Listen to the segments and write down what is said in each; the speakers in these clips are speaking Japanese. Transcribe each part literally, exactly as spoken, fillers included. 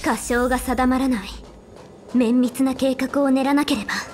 歌唱が定まらない。綿密な計画を練らなければ。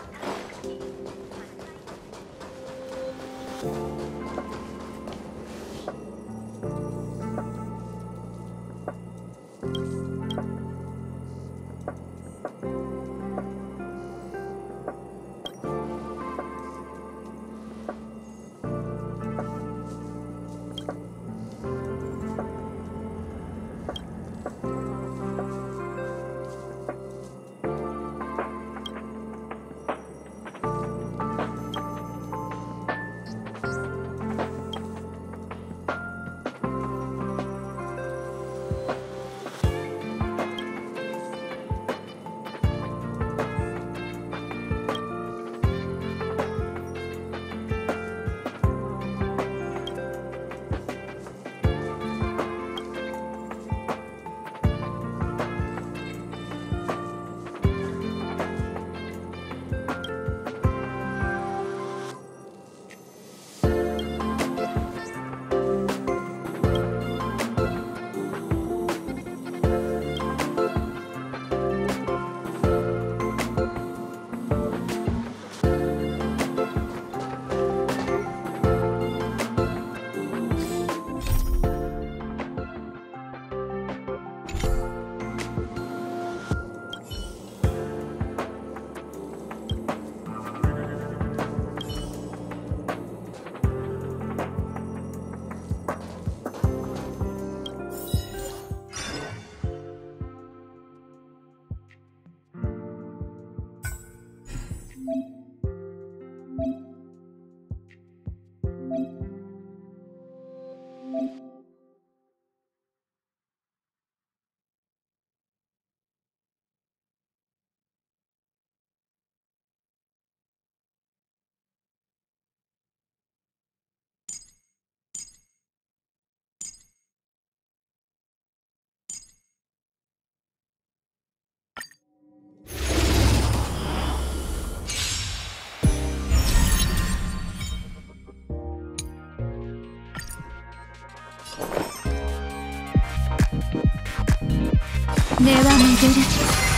根は巡る。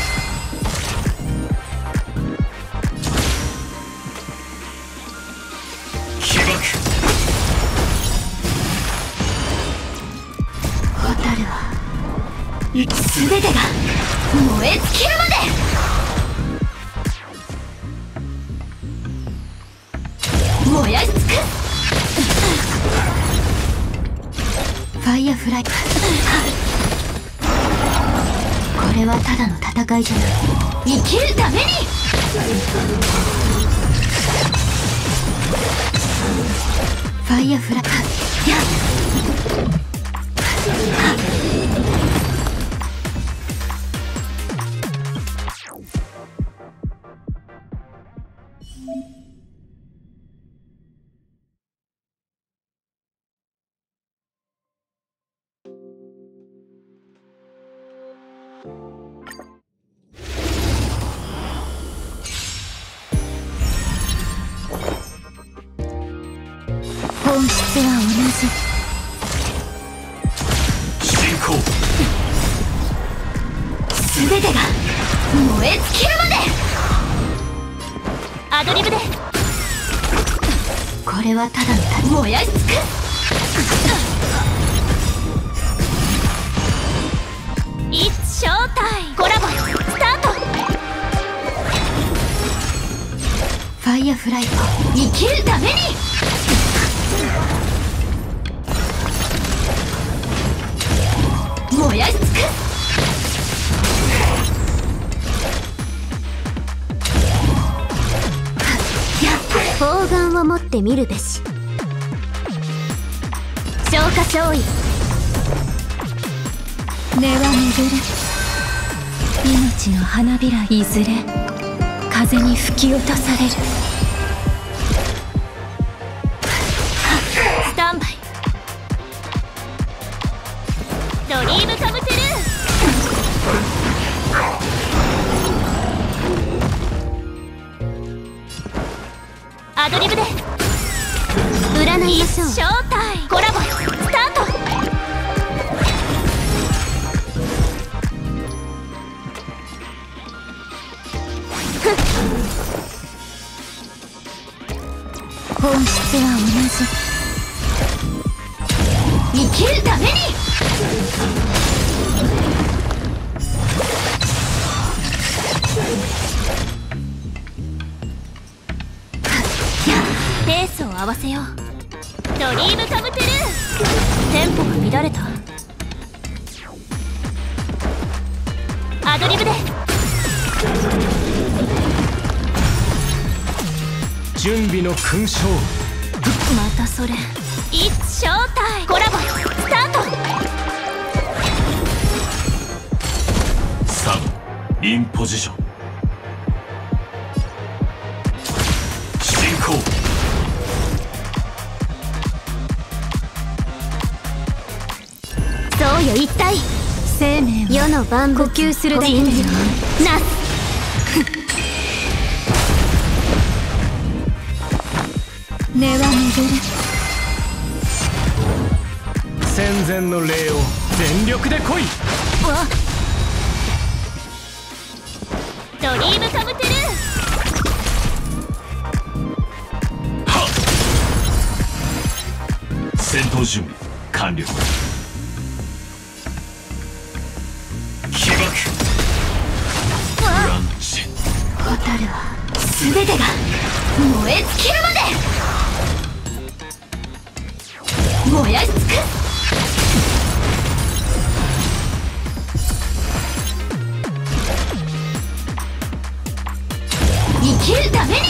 被爆。 蛍は全てが燃え尽きるまで燃やし尽くす。 ファイアフライ。これはただの戦いじゃない。 生きるために。 ファイアフライ。 やっ本質は同じ。 進行。 全てが燃え尽きるまで。アドリブで。 これはただの燃やし尽くす。It's showtime。コラボスタート。 ファイアフライト。 生きるために。燃やし尽くす。砲丸を持ってみるべし。消化勝利。 根は巡る。命の花びらいずれ風に吹き落とされる。 スタンバイ。ドリームカムトゥルー。アドリブで占いましょう。ショータイム。コラボスタート。 本質は同じ。生きるために。 ペースを合わせよう。ドリームカムトゥルー。テンポが乱れた。アドリブで。 準備の勲章。 またそれ。イッツショータイム。コラボスタート。 さんインポジション進行。 そうよ一体。 生命は世の万物呼吸するだけではない。 なす。 根は巡る。 戦前の礼を全力で来い。 わドリームカムトゥルー。 はっ戦闘準備完了。起爆ブランチ。 蛍は全てが燃え尽きるまで燃やし尽くす。生きるために。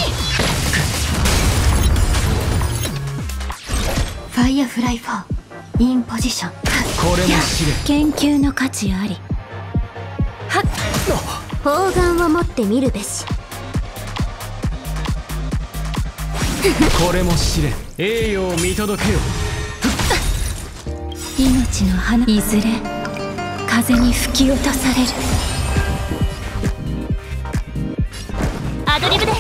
ファイアフライフォーインポジション。 これも試練。 研究の価値あり。はっ砲丸を持ってみるべし。 これも試練。栄誉を見届けよ。 命の花いずれ風に吹き落とされる。 アドリブで。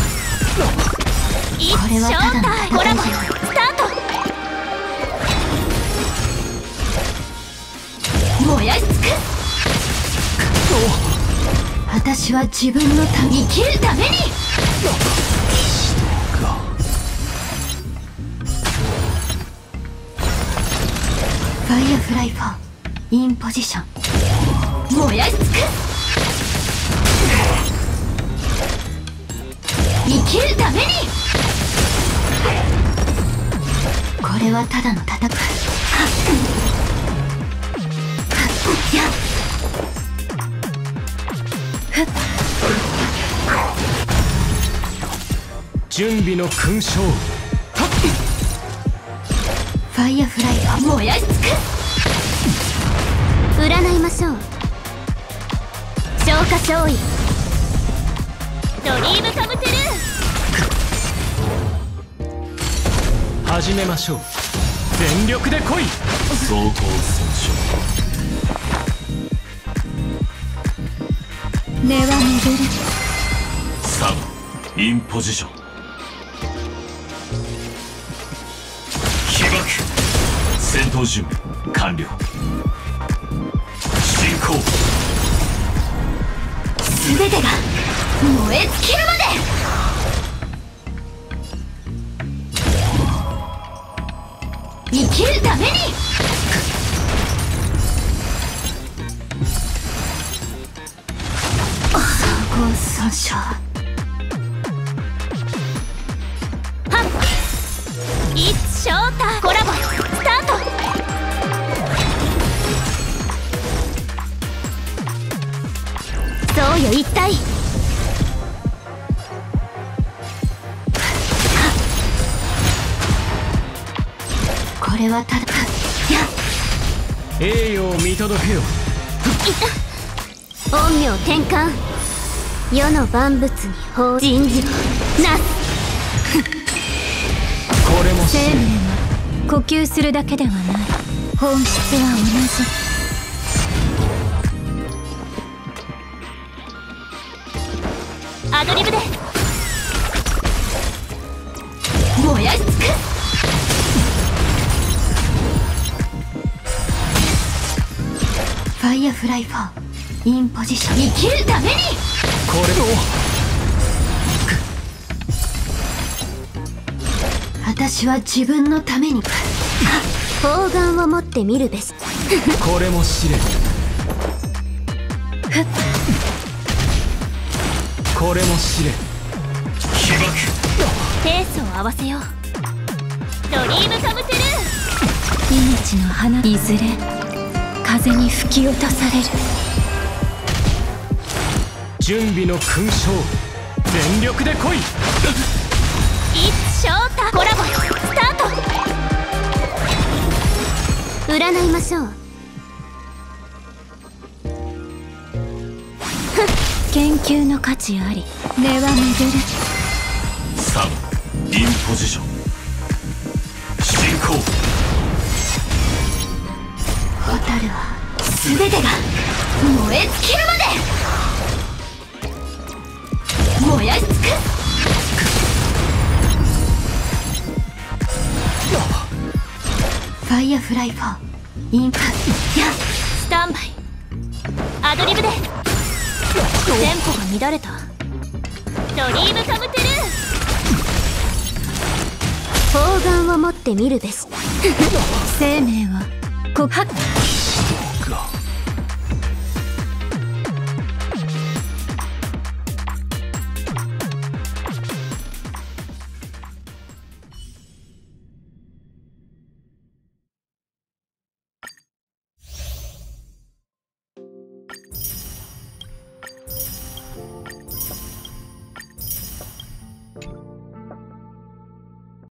イッツこれはショただのータイム。コラボスタート。燃やし尽くす。 私は自分のため生きるために。 ファイアフライフォーインポジション。 燃やし尽くす。生きるために。 これはただの戦い。やっ準備の勲章。 ファイアフライフォー燃やし尽くす。占いましょう。消化勝利。ドリームカムトゥルー。 始めましょう。全力で来い。 走行損傷。 根は巡る。 さんインポジション起爆戦闘準備完了。進行。 全てが燃え尽きるまで。生きるために。 総合損傷。 はっイッツショータイム。コラボスタート。そうよ一体。 これはただや栄誉を見届けよ。 陰陽転換。世の万物に法人事なす。 これも試生命練。 は呼吸するだけではない。本質はアドリブで。燃やし尽くす。 ファイアフライフォーインポジション。 生きるために。 これを私は自分のために砲丸を持ってみるべし。 これも試練。これも試練。 被爆。 ペースを合わせよう。ドリームカムトゥルー。 命の花いずれ風に吹き落とされる。 準備の勲章全力で来い。 いつショータコラボスタート。占いましょう。 研究の価値あり。根は巡る。 さんインポジション進行。 蛍は全てが燃え尽きるまで燃やし尽くす。ファイアフライフォーインパやスタンバイアドリブでテンポが乱れた。ドリームカムトゥルー。砲丸を持ってみるべし。 生命は告白。